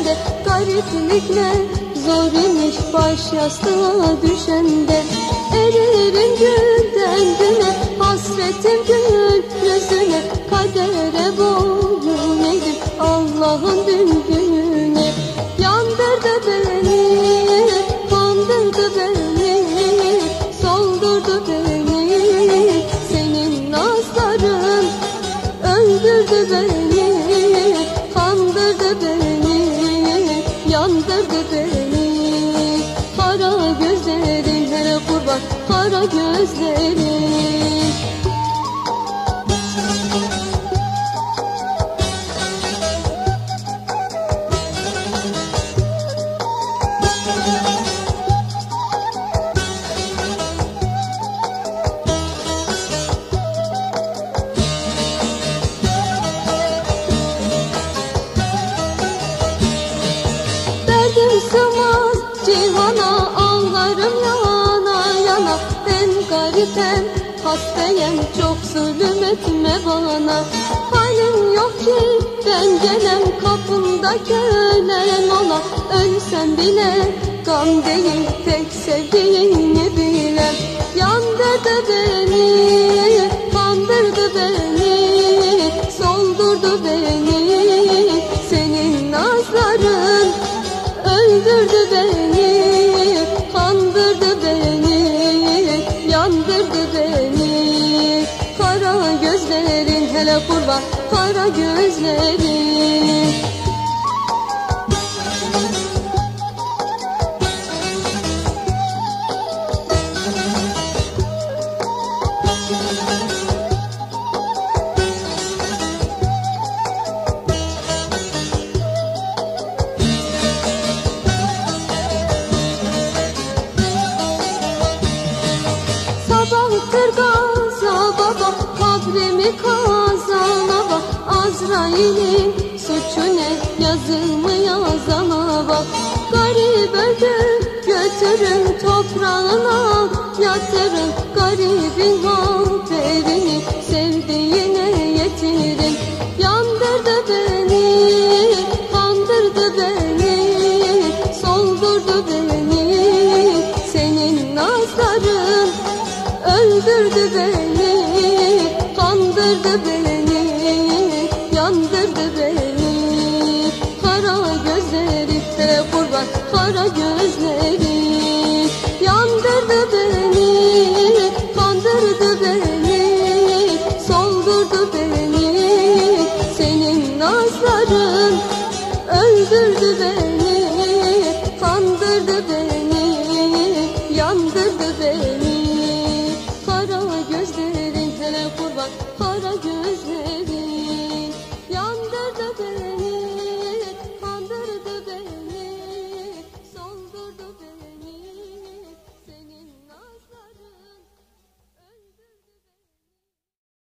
de gariplikle zor imiş baş yastığa düşende. Eririm günden güne, hasretim gül yüzüne, kadere boyun eğdim Allah'ın dün gününe. Yandırdı beni, kandırdı beni, soldurdu beni, senin nazların öldürdü beni, kandırdı beni, yandırdı beni. Kara gözlerin hele kurban, kara gözlerin. Derdim sığmaz cihana, ağlarım yana yana. Ben garip hem hastayım, çok zulüm etme bana. Halim yok ki ben gelem, kapımda kölen ola. Ölsem bile gam değil, tek sevdiğini bilem. Yandırdı beni, kandırdı beni, soldurdu beni, senin nazların öldürdü beni, kandırdı beni, yandırdı beni. Kara gözlerin hele kurban, kara gözlerin. Sabahtır gaza baba, kabrimi kazana bak. Azrail'in suçu ne, yazımı yazana bak. Garip öldüm, götürün toprağına yatırın. Garibin haberini sevdiğine yetirin. Yandırdı beni, kandırdı beni, soldurdu beni, senin nazların öldürdü beni, kandırdı beni, yandırdı beni. Kara gözleri hele kurban, kara gözleri. Yandırdı beni, kandırdı beni, soldurdu beni, senin nazların öldürdü beni.